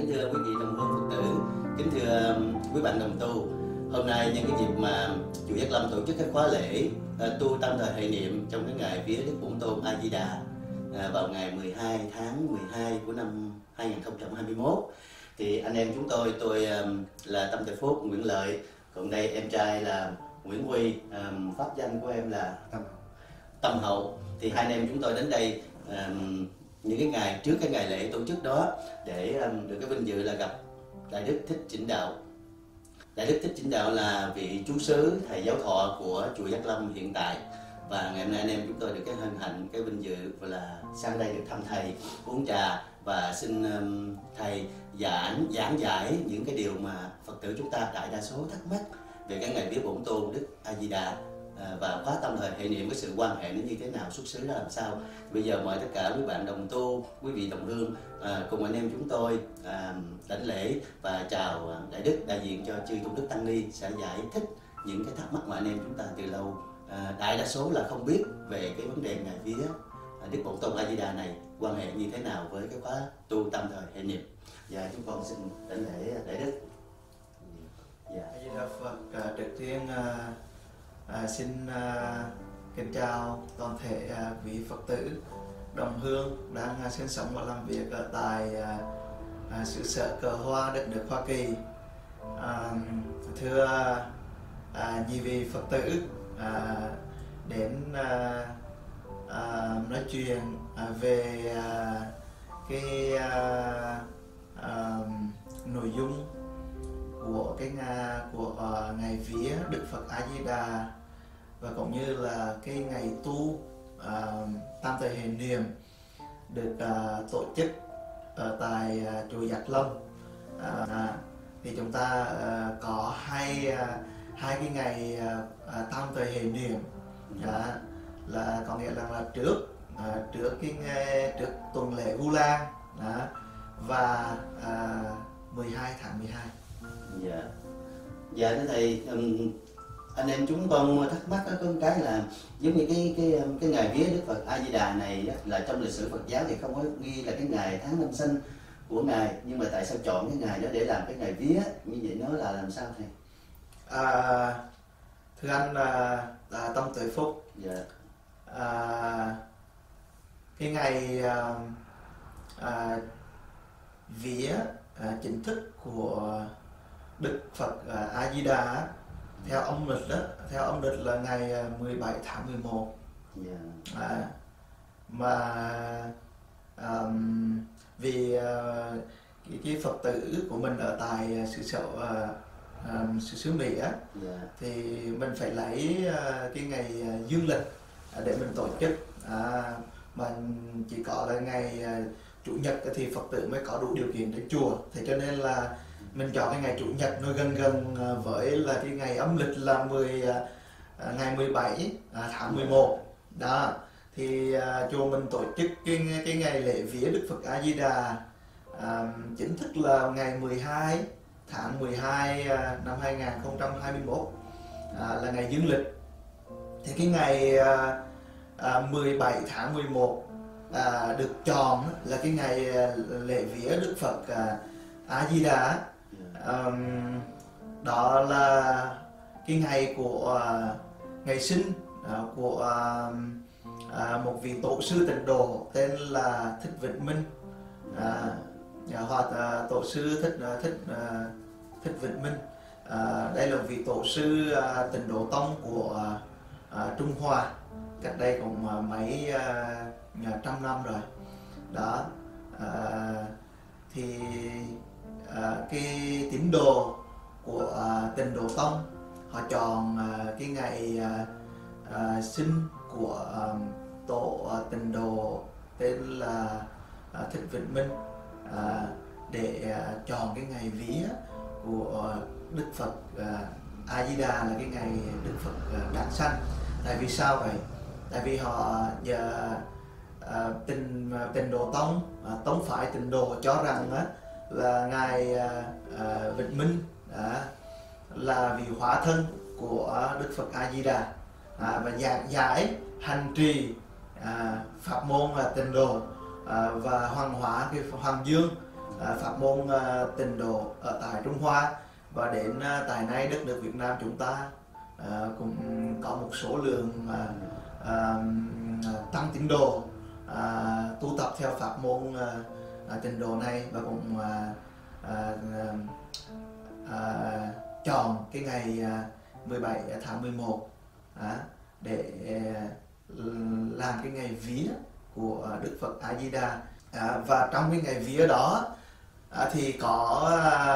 Kính thưa quý vị đồng hương Phật tử, kính thưa quý bạn đồng tu. Hôm nay nhân cái dịp mà chùa Giác Lâm tổ chức cái khóa lễ tu tam thời hệ niệm trong cái ngày vía Đức Bổn Tôn A Di Đà vào ngày 12 tháng 12 của năm 2021, thì anh em chúng tôi là Tâm Tài Phúc, Nguyễn Lợi, còn đây em trai là Nguyễn Huy, pháp danh của em là Tâm Hậu. Thì hai anh em chúng tôi đến đây những cái ngày trước cái ngày lễ tổ chức đó để được cái vinh dự là gặp Đại Đức Thích Chỉnh Đạo. Đại Đức Thích Chỉnh Đạo là vị chú xứ thầy giáo thọ của chùa Giác Lâm hiện tại, và ngày hôm nay anh em chúng tôi được cái hân hạnh, cái vinh dự là sang đây được thăm thầy, uống trà và xin thầy giảng giải những cái điều mà Phật tử chúng ta đại đa số thắc mắc về cái ngày vía Bổn Tôn Đức A Di Đà và khóa tam thời hệ niệm, cái sự quan hệ nó như thế nào, xuất xứ ra làm sao. Bây giờ mời tất cả quý bạn đồng tu, quý vị đồng hương cùng anh em chúng tôi đảnh lễ và chào Đại Đức, đại diện cho chư tôn đức tăng ni sẽ giải thích những cái thắc mắc mà anh em chúng ta từ lâu đại đa số là không biết về cái vấn đề ngày vía Đức Bổn Tôn A Di Đà này quan hệ như thế nào với cái khóa tu tam thời hệ niệm. Và chúng con xin đảnh lễ Đại Đức. A Di Đà Phật. Trước tiên xin kính chào toàn thể quý Phật tử đồng hương đang sinh sống và làm việc ở tại xứ sở Cờ Hoa, đất nước Hoa Kỳ. Thưa nhiều vị Phật tử đến nói chuyện về cái nội dung của ngày vía Đức Phật A Di Đà, và cũng như là cái ngày tu tam thời hệ niệm được tổ chức ở tại chùa Giác Lâm. Thì chúng ta có hai cái ngày tam thời hệ niệm, là có nghĩa là trước tuần lễ Vu Lan và 12 tháng 12. Dạ thưa thầy, anh em chúng con thắc mắc có một cái là giống như cái ngày vía Đức Phật A Di Đà này là trong lịch sử Phật giáo thì không có ghi là cái ngày tháng năm sinh của ngài, nhưng mà tại sao chọn cái ngày đó để làm cái ngày vía như vậy, nó là làm sao thầy? Thưa anh Tâm Tuệ Phúc, cái ngày vía chính thức của Đức Phật A Di Đà theo âm lịch là ngày 17 tháng 11. Vì cái Phật tử của mình ở tại xứ Mỹ thì mình phải lấy cái ngày dương lịch để mình tổ chức, mà chỉ có là ngày Chủ nhật thì Phật tử mới có đủ điều kiện đến chùa, thế cho nên là mình chọn cái ngày Chủ nhật nó gần với là cái ngày âm lịch là ngày 17 tháng 11 đó. Thì chùa mình tổ chức cái ngày lễ vía Đức Phật A Di Đà chính thức là ngày 12 tháng 12 năm 2021, là ngày dương lịch. Thì cái ngày 17 tháng 11 được chọn là cái ngày lễ vía Đức Phật A Di Đà. Đó là cái ngày của ngày sinh của một vị tổ sư Tịnh Độ tên là Thích Vịnh Minh, hoặc tổ sư Thích Vịnh Minh. Đây là vị tổ sư Tịnh Độ Tông của Trung Hoa, cách đây cũng mấy trăm năm rồi đó. Thì cái tín đồ của Tịnh Độ Tông họ chọn cái ngày sinh của tổ Tịnh Độ tên là Thích Vịnh Minh để chọn cái ngày vía của Đức Phật A Di Đà là cái ngày Đức Phật đản sanh. Tại vì sao vậy? Tại vì họ Tịnh Độ Tông phái Tịnh Độ cho rằng là ngài Vịnh Minh là vị hóa thân của Đức Phật A Di Đà, và giảng giải hành trì pháp môn là Tịnh Độ và hoàng hóa cái Hoàng Dương pháp môn tịnh độ ở tại Trung Hoa, và đến tại nay đất nước Việt Nam chúng ta cũng có một số lượng tăng tín đồ tu tập theo pháp môn tịnh độ này, và cũng chọn cái ngày 17 tháng 11 để làm cái ngày vía của Đức Phật A Di Đà. Và trong cái ngày vía đó thì có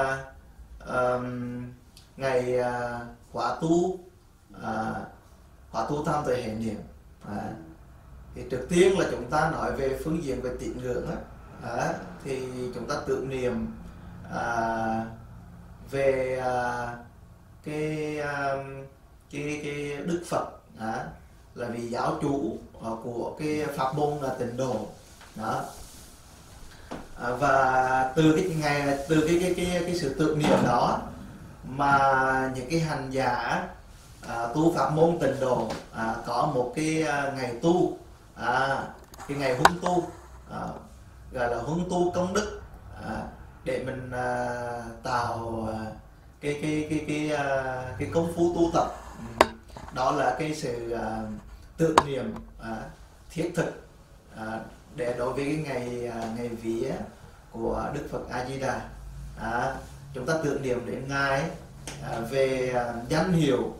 ngày khóa tu tam tuệ hệ niệm. Thì trước tiên là chúng ta nói về phương diện về tín ngưỡng thì chúng ta tưởng niệm về cái Đức Phật là vị giáo chủ của cái pháp môn là tịnh độ đó. Và từ cái sự tưởng niệm đó mà những cái hành giả tu pháp môn tịnh độ có một cái ngày tu, cái ngày huấn tu, gọi là huấn tu công đức, để mình tạo cái công phu tu tập. Đó là cái sự tưởng niệm thiết thực để đối với cái ngày vía của Đức Phật A Di Đà. Chúng ta tưởng niệm đến ngài về danh hiệu,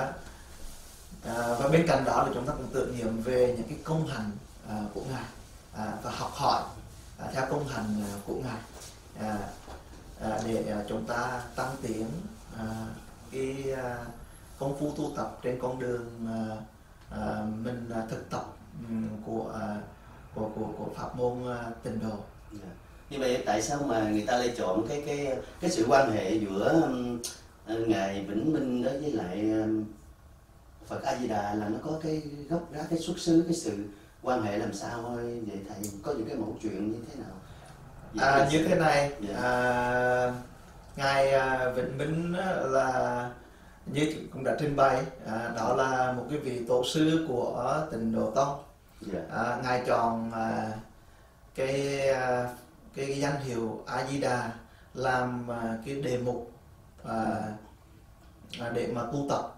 và bên cạnh đó là chúng ta cũng tưởng niệm về những cái công hành của ngài, và học hỏi theo công hành của ngài, để chúng ta tăng tiến cái công phu tu tập trên con đường mình thực tập của pháp môn tịnh độ. Như vậy tại sao mà người ta lại chọn cái sự quan hệ giữa ngài Vĩnh Minh đối với lại Phật A Di Đà, là nó có cái gốc rễ, cái xuất xứ, cái sự quan hệ làm sao vậy thầy? Có những cái mẫu chuyện như thế nào? Như thế này, ngài Vĩnh Minh là như cũng đã trình bày, đó là một cái vị tổ sư của Tịnh Độ Tông. Ngài chọn cái danh hiệu A Di Đà làm cái đề mục để mà tu tập.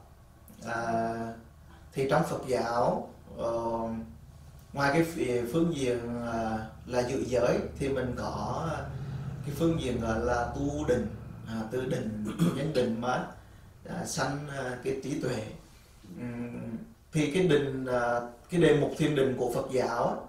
Thì trong Phật giáo, ngoài cái phương diện là giữ giới thì mình có cái phương diện gọi là tu định, từ định nhân định mà sanh cái trí tuệ. Thì cái định, cái đề mục thiền định của Phật giáo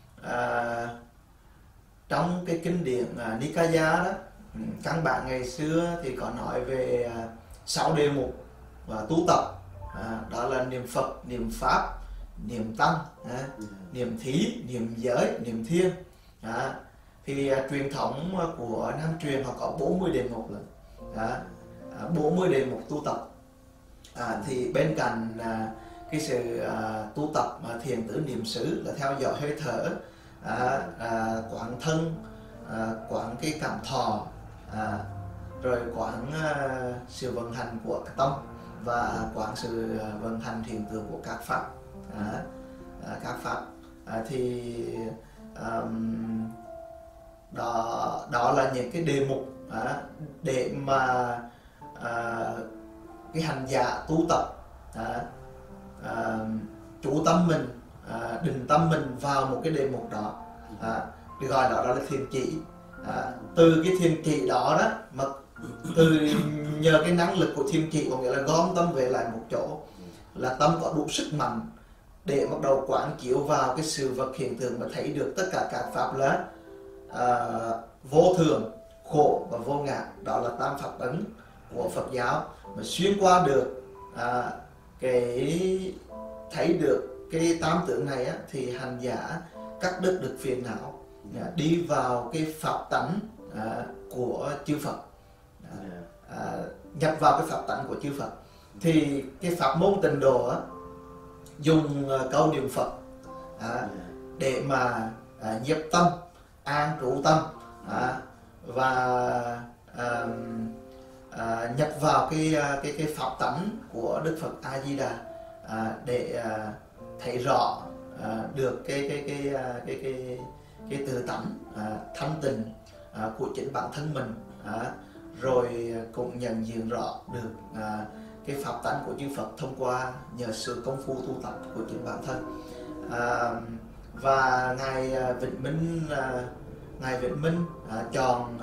trong cái kinh điển Nikaya đó, căn bản ngày xưa thì có nói về 6 đề mục tu tập, đó là niệm Phật, niệm Pháp, niệm Tăng, niệm Thí, niệm Giới, niệm Thiên. Thì truyền thống của Nam truyền họ có 40 đề mục lần, 40 đề mục tu tập. Thì bên cạnh cái sự tu tập thiền tứ niệm xứ là theo dõi hơi thở, quán thân, quán cái cảm thọ, rồi quán sự vận hành của cái tâm, và quán sự vận hành hiện tượng của các pháp, thì đó là những cái đề mục để mà cái hành giả tu tập chủ tâm mình, định tâm mình vào một cái đề mục đó, được gọi đó là thiền chỉ. Từ cái thiền chỉ đó mà nhờ cái năng lực của thiền chỉ, có nghĩa là gom tâm về lại một chỗ, là tâm có đủ sức mạnh để bắt đầu quán chiếu vào cái sự vật hiện tượng mà thấy được tất cả các pháp là vô thường, khổ và vô ngã. Đó là tam pháp ấn của Phật giáo, mà xuyên qua được cái thấy được cái tam tướng này thì hành giả cắt đứt được phiền não, đi vào cái pháp tánh của chư Phật, nhập vào cái pháp tánh của chư Phật. Thì cái pháp môn tịnh độ dùng câu niệm Phật để mà nhiếp tâm, an trụ tâm, và nhập vào cái pháp tánh của Đức Phật A Di Đà, để thấy rõ được cái tự tánh thanh tịnh, của chính bản thân mình, rồi cũng nhận diện rõ được cái pháp tánh của chư Phật thông qua nhờ sự công phu tu tập của chính bản thân. Và ngài Vĩnh Minh chọn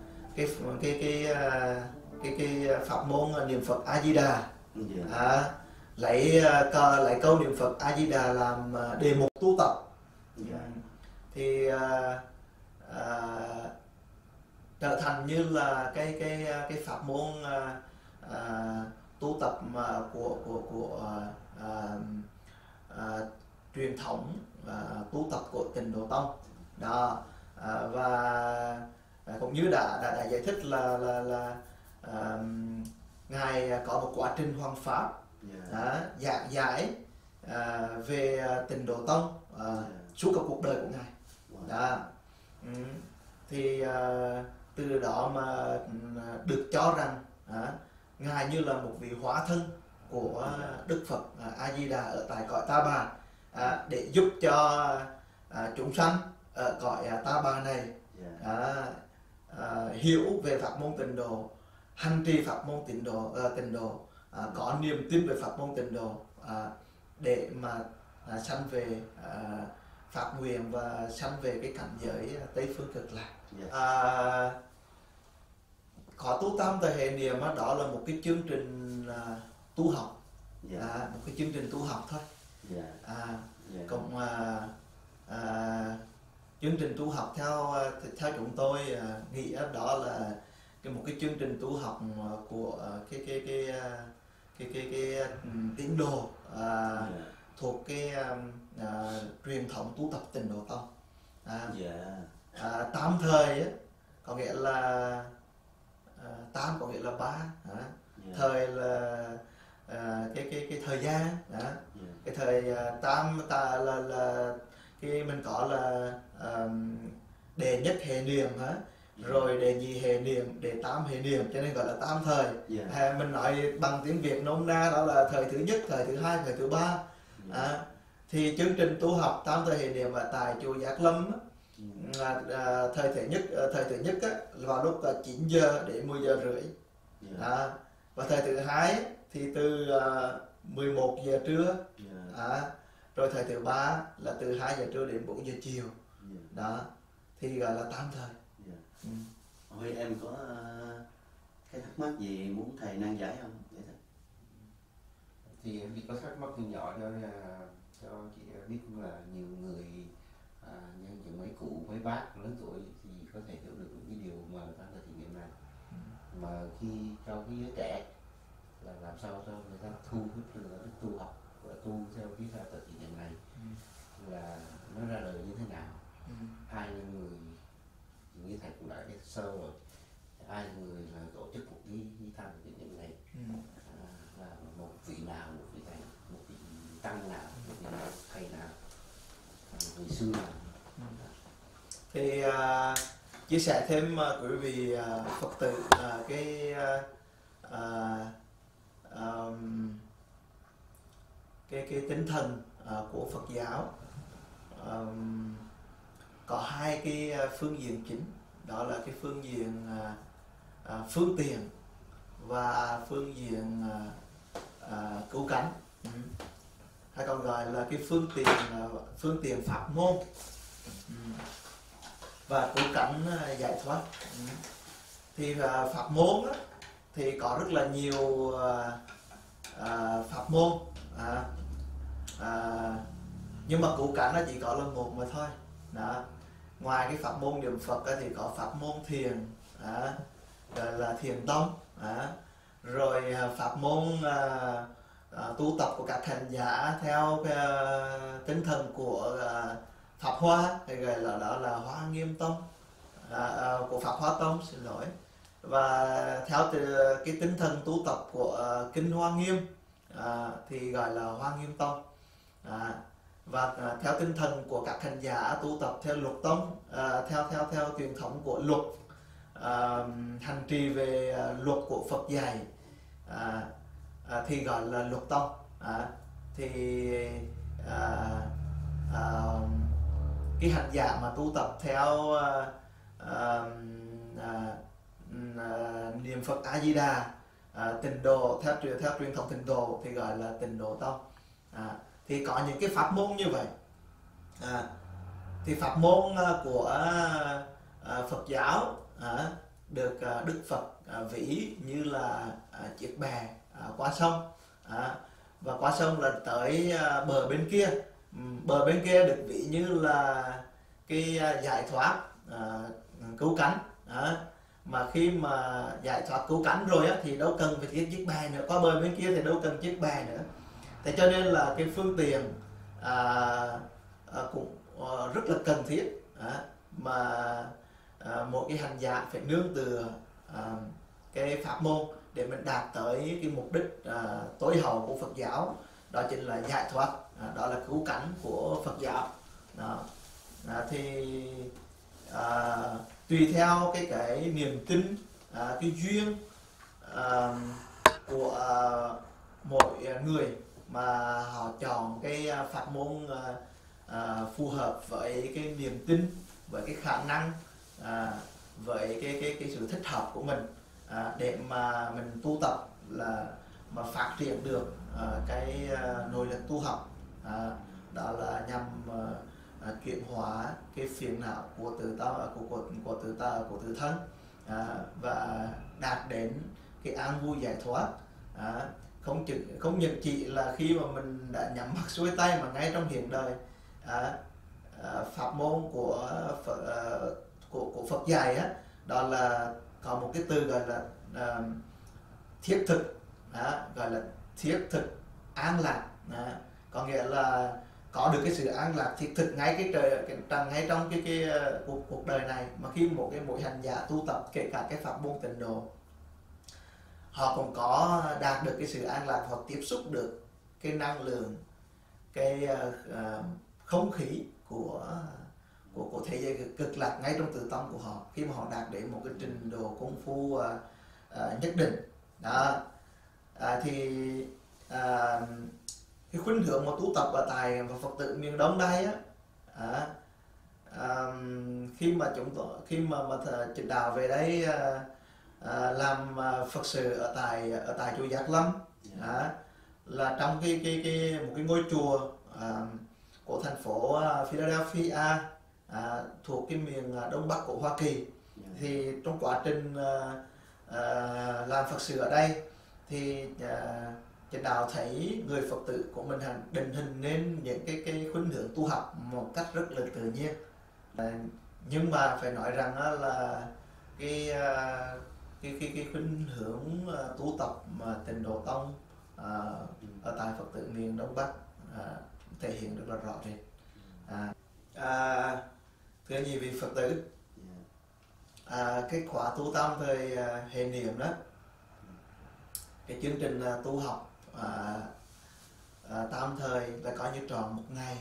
cái pháp môn niệm Phật A Di Đà, lấy câu niệm Phật A Di Đà làm đề mục tu tập. Thì trở thành như là cái pháp môn tu tập của truyền thống tu tập của Tịnh Độ Tông đó. Và cũng như đã giải thích là ngài có một quá trình hoằng pháp giảng giải về Tịnh Độ Tông suốt cả cuộc đời của ngài đó. Thì từ đó mà được cho rằng ngài như là một vị hóa thân của Đức Phật A Di Đà ở tại cõi Ta Bà, để giúp cho chúng sanh ở cõi Ta Bà này hiểu về pháp môn Tịnh Độ, hành trì pháp môn Tịnh Độ, có niềm tin về pháp môn Tịnh Độ, để mà sanh về phát nguyện và sanh về cái cảnh giới Tây Phương Cực Lạc. Khóa tu tam thời hệ niệm đó là một cái chương trình tu học, một cái chương trình tu học thôi. Còn chương trình tu học theo chúng tôi nghĩ đó là một cái chương trình tu học của cái tín đồ thuộc cái truyền thống tu tập Tịnh Độ Tông. Tam thời có nghĩa là tam có nghĩa là ba, thời là cái thời gian, cái thời tam là cái mình có là đệ nhất hệ niệm, rồi đệ nhị hệ niệm, đệ tam hệ niệm, cho nên gọi là tam thời. Mình nói bằng tiếng Việt nôm na đó là thời thứ nhất, thời thứ hai, thời thứ ba. Thì chương trình tu học tam thời hệ niệm ở tại chùa Giác Lâm thời thứ nhất vào lúc 9 giờ đến 10 giờ rưỡi. Và thời thứ hai thì từ 11 giờ trưa. Rồi thời thứ ba là từ 2 giờ trưa đến 4 giờ chiều. Đó thì gọi là tam thời. Hồi em có cái thắc mắc gì muốn thầy nan giải không? Thì em chỉ có thắc mắc nhỏ cho chị biết là nhiều người nhân những mấy cụ mấy bác lớn tuổi thì có thể hiểu được những cái điều mà tam thời thiền niệm này, mà khi cho cái giới trẻ là làm sao cho người ta thu hút người ta tu học và tu theo cái tam thời thiền niệm này, là nó ra đời như thế nào. Ai là người, như thầy cũng đã sơ rồi, ai là người là tổ chức một cái tam thời thiền niệm này, là một vị nào, một vị thầy, một vị tăng nào, một vị thầy nào, người xưa nào. Thì chia sẻ thêm quý vị Phật tử cái tinh thần của Phật giáo có hai cái phương diện chính, đó là cái phương diện phương tiện và phương diện cứu cánh, hay còn gọi là cái phương tiện pháp môn và cứu cánh giải thoát. Thì pháp môn thì có rất là nhiều pháp môn, nhưng mà cứu cánh chỉ có là một mà thôi. Đó. Ngoài cái pháp môn niệm Phật thì có pháp môn thiền, gọi là thiền tông, rồi pháp môn tu tập của các hành giả theo tinh thần của Pháp Hoa, thì gọi là đó là Hoa Nghiêm Tông, của Pháp Hoa Tông, xin lỗi. Và theo cái tinh thần tu tập của Kinh Hoa Nghiêm thì gọi là Hoa Nghiêm Tông. Và theo tinh thần của các hành giả tu tập theo Luật Tông, theo truyền thống của luật, hành trì về luật của Phật dạy, thì gọi là Luật Tông. Thì cái hành giả mà tu tập theo niệm Phật A Di Đà, tịnh độ theo truyền thống tịnh độ thì gọi là tịnh độ tông. Thì có những cái pháp môn như vậy. Thì pháp môn của Phật giáo được Đức Phật ví như là chiếc bè qua sông, và qua sông là tới bờ bên kia. Bờ bên kia được ví như là cái giải thoát, cứu cánh. Mà khi mà giải thoát cứu cánh rồi thì đâu cần phải chiếc bè nữa, qua bờ bên kia thì đâu cần chiếc bè nữa. Thế cho nên là cái phương tiện cũng rất là cần thiết, mà một cái hành giả phải nương tựa cái pháp môn để mình đạt tới cái mục đích tối hậu của Phật giáo, đó chính là giải thoát, đó là cứu cánh của Phật giáo. Thì tùy theo cái niềm tin, cái duyên của mỗi người mà họ chọn cái pháp môn phù hợp với cái niềm tin, với cái khả năng, với cái sự thích hợp của mình, để mà mình tu tập là mà phát triển được cái nội lực tu học, đó là nhằm chuyển hóa cái phiền não của tự thân, và đạt đến cái an vui giải thoát. Không những chỉ là khi mà mình đã nhắm mắt xuôi tay, mà ngay trong hiện đời pháp môn của Phật dạy đó là có một cái từ gọi là thiết thực, gọi là thiết thực an lạc. Có nghĩa là có được cái sự an lạc thiết thực ngay ngay trong cái cuộc đời này. Mà khi mỗi hành giả tu tập, kể cả cái pháp môn tịnh độ, họ cũng có đạt được cái sự an lạc, họ tiếp xúc được cái năng lượng, cái không khí của thế giới cực lạc ngay trong tự tâm của họ, khi mà họ đạt đến một cái trình độ công phu nhất định đó. Thì cái khuynh hướng mà tu tập ở tại Phật tử miền Đông đây khi mà Trịnh Đạo về đây làm Phật sự ở tại chùa Giác Lâm, là trong một cái ngôi chùa của thành phố Philadelphia, thuộc cái miền Đông Bắc của Hoa Kỳ. Thì trong quá trình làm Phật sự ở đây thì Trịnh Đạo thấy người Phật tử của mình định hình nên những cái khuynh hướng tu học một cách rất là tự nhiên. Nhưng mà phải nói rằng là cái khuynh hướng tu tập mà tịnh độ tông ở tại Phật tử miền Đông Bắc thể hiện rất là rõ rệt. Thưa nhị vị Phật tử, cái khóa tu tam thời hệ niệm đó, cái chương trình tu học tam thời là coi như tròn một ngày.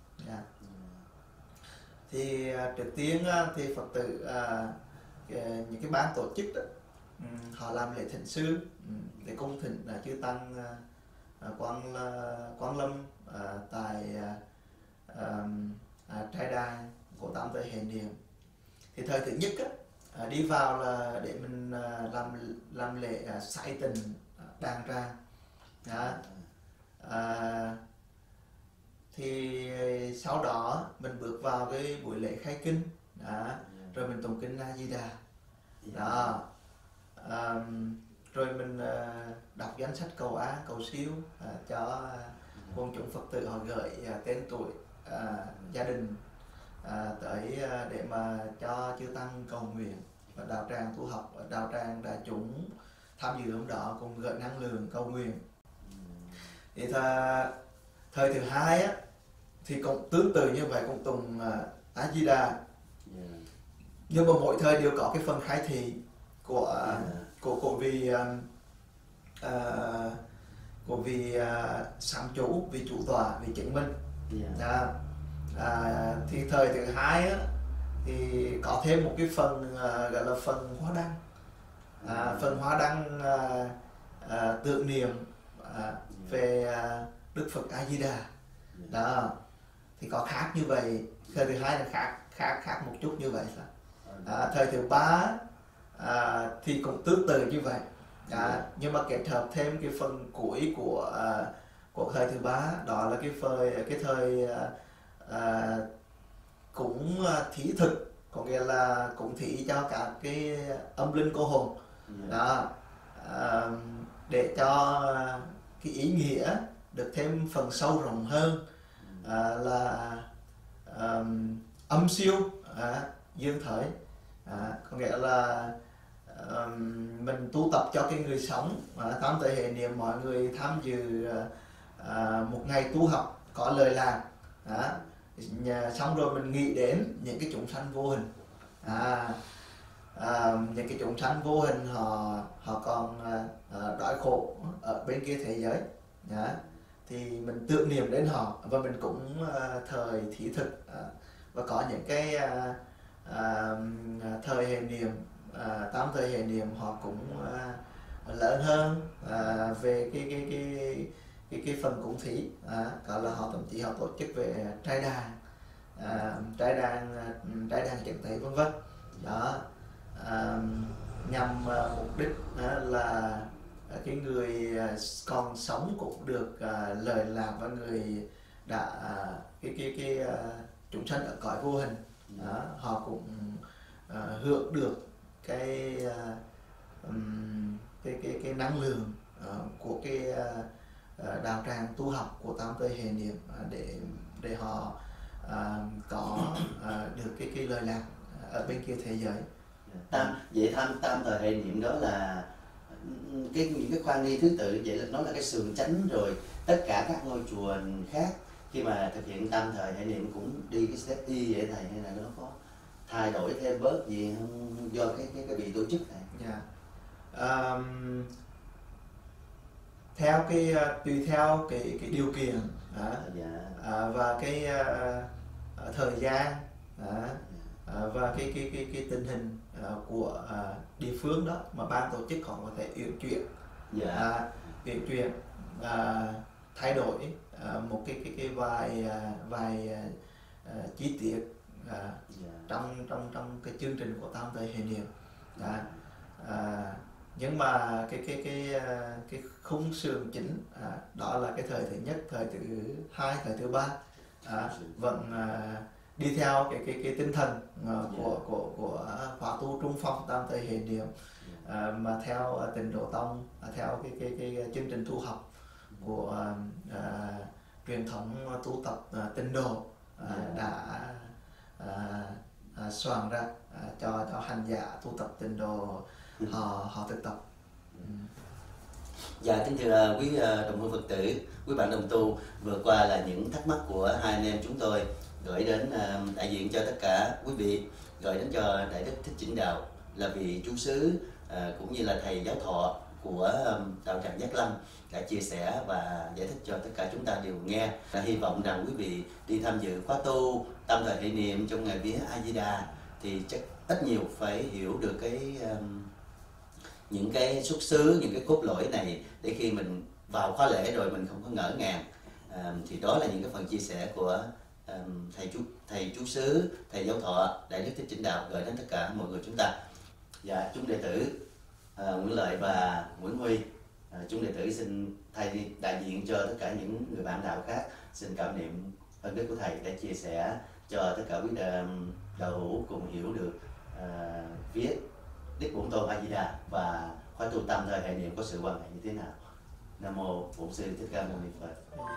Thì trước tiên thì Phật tử những cái ban tổ chức đó, họ làm lễ thỉnh sư để cung thỉnh chư tăng Quang Lâm tại trai đài của tam thời hệ niệm. Thì thời thứ nhất đi vào là để mình làm lễ sải tình đàn tràng. Thì sau đó mình bước vào cái buổi lễ khai kinh, rồi mình tụng kinh A Di Đà đó, rồi mình đọc danh sách cầu an cầu siêu cho quần chúng Phật tử, họ gửi tên tuổi, gia đình tới để mà cho chư tăng cầu nguyện, và đạo tràng tu học, đạo tràng đại chúng tham dự hôm đó cùng gửi năng lượng cầu nguyện. Thì thời thứ hai thì cũng tương tự như vậy, cũng tụng A Di Đà. Nhưng mà mỗi thời đều có cái phần khai thị của vị sám chủ, vị chủ tọa, vị chứng minh. Thì thời thứ hai thì có thêm một cái phần gọi là phần hoa đăng, phần hoa đăng tưởng niệm về Đức Phật A Di Đà đó. Thì có khác như vậy, thời thứ hai là khác một chút như vậy sao? Thời thứ ba thì cũng tương tự như vậy, nhưng mà kết hợp thêm cái phần cuối của thời thứ ba, đó là cái thời cũng thí thực, có nghĩa là cũng thí cho các cái âm linh cô hồn đó, để cho cái ý nghĩa được thêm phần sâu rộng hơn, là âm siêu, dương thời, có nghĩa là mình tu tập cho cái người sống tam thời hệ niệm, mọi người tham dự một ngày tu học có lời lạc, xong rồi mình nghĩ đến những cái chúng sanh vô hình, những cái chúng sanh vô hình họ còn đói khổ ở bên kia thế giới, thì mình tưởng niệm đến họ, và mình cũng thời thí thực, và có những cái thời hệ niệm, tam thời hệ niệm họ cũng lớn hơn về cái phần cúng thí, đó là họ thậm chí họ tổ chức về trai đàn chẳng thể vân vân đó, nhằm mục đích là cái người còn sống cũng được lời lạc, và người đã cái chúng sanh ở cõi vô hình đó, họ cũng hưởng được cái năng lượng của cái đạo tràng tu học của tam thời hệ niệm, để họ có được cái lời lạc ở bên kia thế giới. Vậy tam thời hệ niệm đó là những cái khoa nghi thứ tự, vậy là nó là cái sườn chánh, rồi tất cả các ngôi chùa khác khi mà thực hiện tam thời hệ niệm cũng đi cái step y vậy thầy, hay là nó có thay đổi thêm bớt gì không do cái vị tổ chức này? Theo tùy theo cái điều kiện và cái thời gian và cái tình hình của địa phương đó, mà ban tổ chức họ có thể uyển chuyển thay đổi một cái vài chi tiết trong cái chương trình của tam thời hệ niệm, nhưng mà cái khung sườn chính đó là cái thời thứ nhất, thời thứ hai, thời thứ ba vẫn đi theo cái tinh thần của khóa tu trung phong tam thời hệ niệm, mà theo Tịnh Độ Tông, theo cái chương trình tu học của truyền thống tu tập Tịnh Độ đã soạn ra cho hành giả tu tập Tịnh Độ họ thực tập. Dạ, kính thưa quý đồng hương Phật tử, quý bạn đồng tu, vừa qua là những thắc mắc của hai anh em chúng tôi gửi đến đại diện cho tất cả quý vị, gửi đến cho Đại Đức Thích Chỉnh Đạo là vị chú xứ cũng như là thầy giáo thọ của đạo tràng Giác Lâm đã chia sẻ và giải thích cho tất cả chúng ta đều nghe. Hy vọng rằng quý vị đi tham dự khóa tu tam thời hệ niệm trong ngày vía A Di Đà thì chắc ít nhiều phải hiểu được những cái xuất xứ, những cái cốt lõi này, để khi mình vào khóa lễ rồi mình không có ngỡ ngàng. Thì đó là những cái phần chia sẻ của thầy chú xứ, thầy giáo thọ Đại Đức Thích Chỉnh Đạo gửi đến tất cả mọi người chúng ta. Dạ, chúng đệ tử Nguyễn Lợi và Nguyễn Huy, chúng đệ tử xin thay đại diện cho tất cả những người bạn đạo khác xin cảm niệm ân đức của thầy đã chia sẻ cho tất cả quý đạo hữu cùng hiểu được viết Đức Bổn Tôn A Di Đà và khóa tu tam thời hệ niệm có sự quan hệ như thế nào. Nam mô Bổn Sư Thích Ca Mâu Ni Phật.